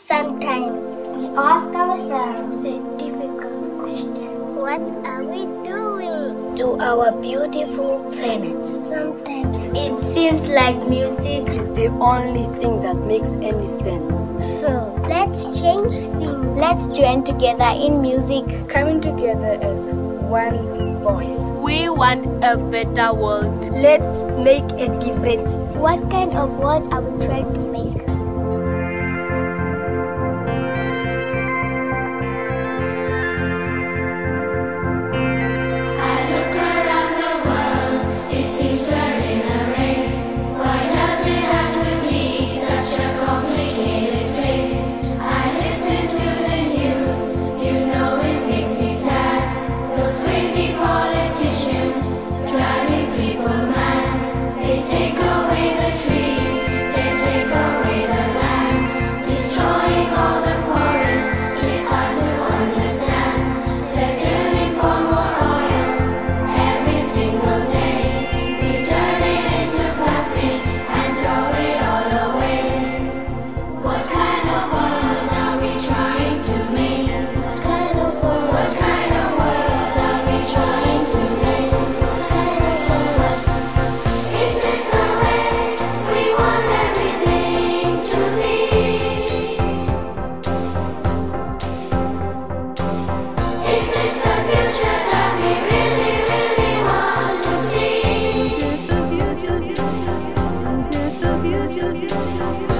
Sometimes we ask ourselves a difficult question. What are we doing to our beautiful planet? Sometimes it seems like music is the only thing that makes any sense. So let's change things. Let's join together in music, coming together as one voice. We want a better world. Let's make a difference. What kind of world are we trying to make? Is it the future?